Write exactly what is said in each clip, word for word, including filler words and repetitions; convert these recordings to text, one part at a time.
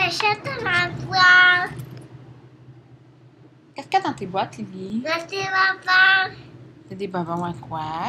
j'achète ma boîte. Qu'est-ce qu'il y a dans tes boîtes, Lily? Merci, papa. C'est des bonbons à quoi?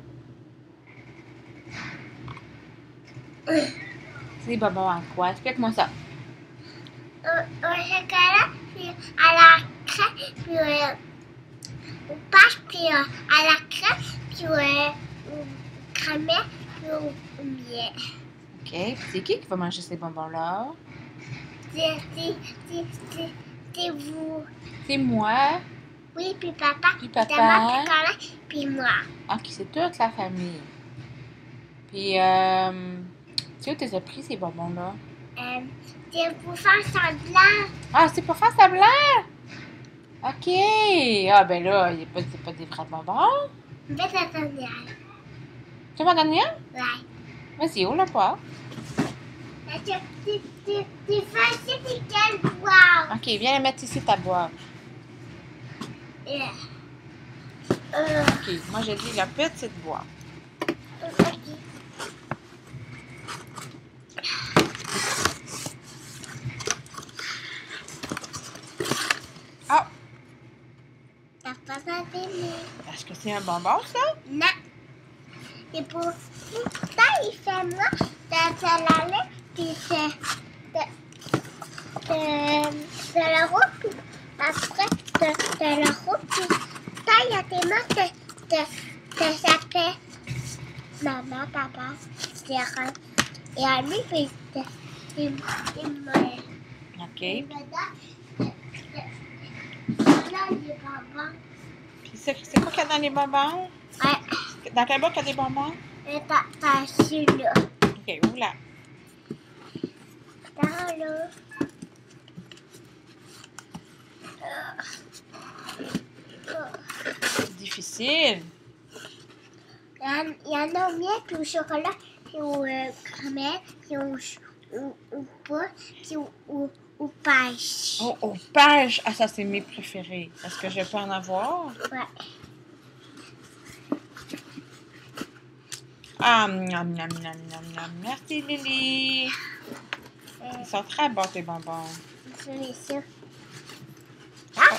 C'est des bonbons à quoi? Explique-moi ça. Au, au chocolat, puis à la crème, puis euh, au pâche, puis euh, à la crème, puis euh, au caramel, puis au, au miel. OK. Puis c'est qui qui va manger ces bonbons-là? C'est, c'est, c'est, c'est, c'est vous. C'est moi. Oui, puis papa, Puis ta papa. maman, puis Colin, puis moi. OK, c'est toute la famille. Puis, euh, tu sais où t'as pris ces bonbons-là? Euh, c'est pour faire semblant. Ah, c'est pour faire semblant? OK. Ah, ben là, y a pas, c'est pas des vrais bonbons. En fait, la dernière. Tu m'en donnes un? Ouais. Vas-y, ouvre la porte. C'est, c'est, c'est, c'est facile, c'est quelle boîte? OK, viens la mettre ici, ta boîte. Yeah. Euh, OK, moi, je dis la petite boîte. ok. Ah! T'as pas d'abîmé. Est-ce que c'est un bonbon, ça? Non. C'est pour... Ça, il fait moi. T'as la laine, puis c'est... De la route, puis après, de la route, puis ça, il y a tes mains que ça s'appelle maman, papa, c'est rien. Et à lui, puis c'est moi. OK. Et dedans, là, il est pas Puis c'est c'est quoi qu'il y a dans les bonbons? Ouais. Dans quelle boîte il y a des bonbons? Et t'as t'as celui-là. OK, ouvre là. Dans le... C'est difficile. Il y en- il y en a au miel, puis au chocolat, puis au euh, caramel, puis au, au, au pot, puis au, au, au pêche. Oh, oh, pêche! Ah, ça, c'est mes préférés. Est-ce que je peux en avoir? Ouais. Ah, miam, miam, miam, miam, miam. Merci, Lily. Euh, Ils sont très bons, tes bonbons. je vais sûr. Ah!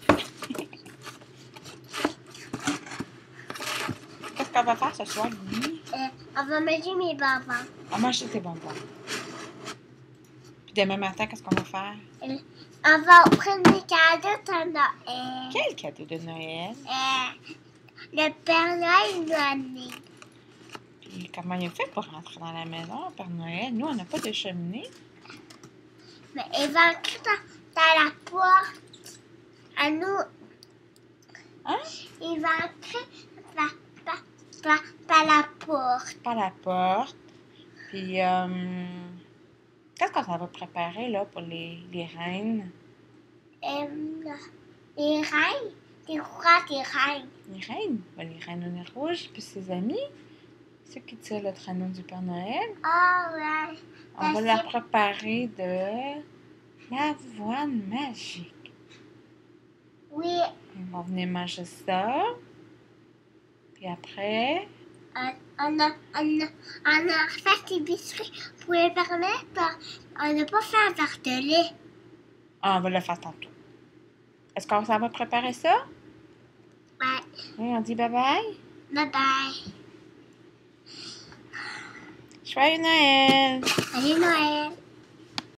Qu'est-ce qu'on va faire ce soir, Lily? Euh, on va manger mes bonbons. On mange tes bonbons. Puis demain matin, qu'est-ce qu'on va faire? Euh, on va prendre des cadeaux de Noël. Quel cadeau de Noël? Euh, le Père Noël nous a amené. Puis comment il a fait pour rentrer dans la maison, Père Noël? Nous, on n'a pas de cheminée. Mais il va entrer dans, dans la porte. À nous, Hein? il va entrer par, par, par, par la porte. Par la porte. Puis, euh, qu'est-ce qu'on va préparer, là, pour les, les reines? Euh, les reines, c'est quoi des reines? Les reines? Ben, les reines au nez rouge, puis ses amis. Ceux qui tirent le traîneau du Père Noël. Ah ouais. On va Ça, leur c'est- préparer de l'avoine magique. Oui, Ils vont venir manger ça. Puis après, on, on, a, on, a, on a fait des biscuits pour les permettre. On n'a pas fait un verre de lait. ah, on va le faire tantôt. Est-ce qu'on s'en va préparer ça? Ouais. Oui, on dit bye-bye. Bye bye. Joyeux Noël! Salut Noël.